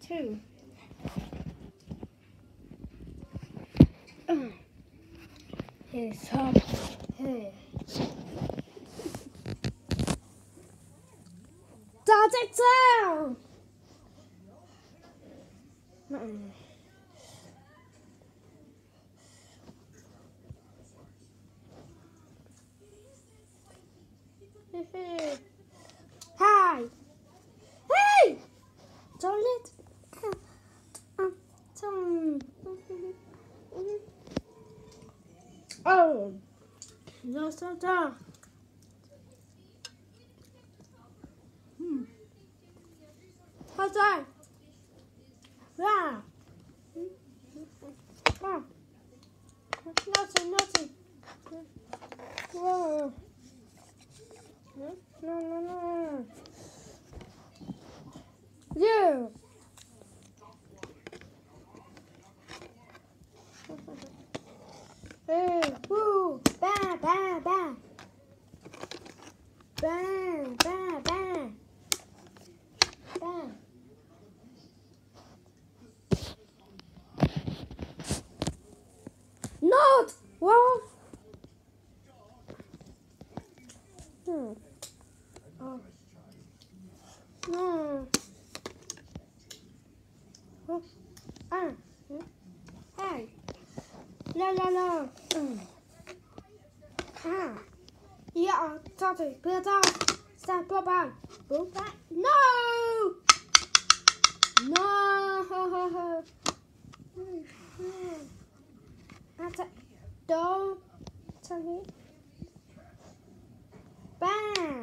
2. Here's up here. Does it sound? Hi. Hey! Don't let. Oh, no, stop down. How's that? Yeah. Nothing. Whoa. No. You. Hey, woo, bang. Bang. Not what? Oh. No. Oh. Hey. No. Yeah, sorry. Put on. Stop. Go back. No. Don't tell me. Bang.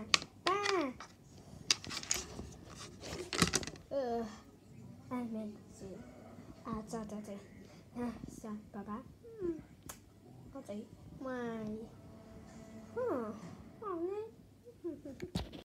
I mean, sorry. Bye bye. Okay. Bye.